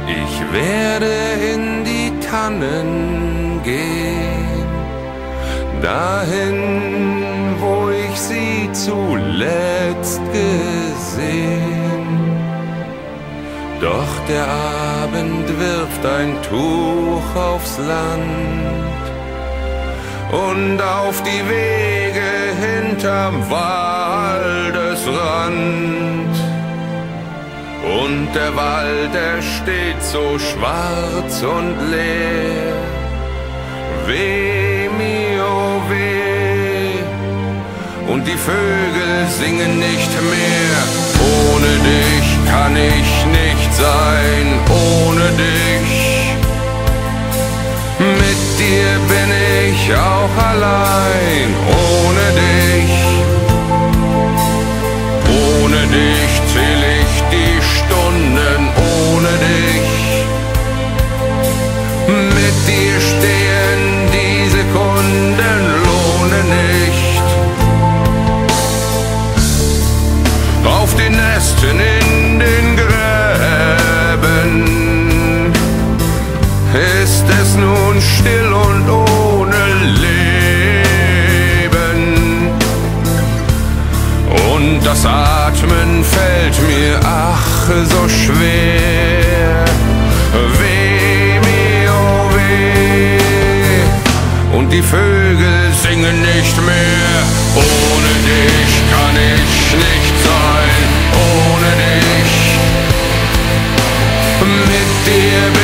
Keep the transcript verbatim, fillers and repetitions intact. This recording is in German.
Ich werde in die Tannen gehen, dahin, wo ich sie zuletzt gesehen. Doch der Abend wirft ein Tuch aufs Land und auf die Wege hinterm Waldesrand. Und der Wald, er steht so schwarz und leer. Weh mir, oh weh, und die Vögel singen nicht mehr. Ohne dich kann ich nicht sein, ohne dich. Mit dir bin ich auch allein, ohne dich. Ohne dich zähl ich die Stunden, ohne dich. Mit dir stehen die Sekunden, lohne nicht. Auf den Nesten in den Gräben ist es nun still und ohne Leben. Und das Atmen fällt mir ach so schwer. Weh mir, oh weh, und die Vögel singen nicht mehr. Ohne dich kann ich nicht sein, ohne dich. Mit dir